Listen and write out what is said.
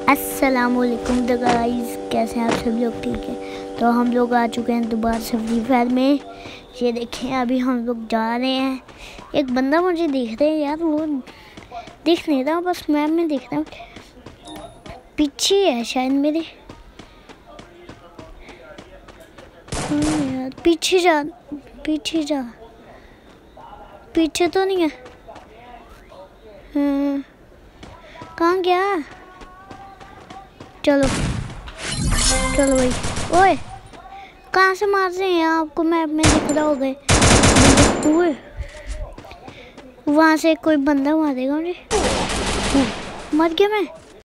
अस्सलामुअलैकुम the guys, कैसे हैं आप सभी लोग? ठीक है, तो हम लोग आ चुके हैं दोबारा से फ्री फायर में। ये देखें, अभी हम लोग जा रहे हैं। एक बंदा मुझे दिख रहा है यार, वो दिख नहीं रहा, बस मैप में दिख रहा है। पीछे है शायद मेरे। यार पीछे जा, पीछे जा, पीछे तो नहीं है। कहाँ गया? चलो चलो भाई। ओए, कहाँ से मार रहे हैं आपको? मैप में दिख रहा हो गए। वहाँ से कोई बंदा मारेगा मुझे। मर गया मैं।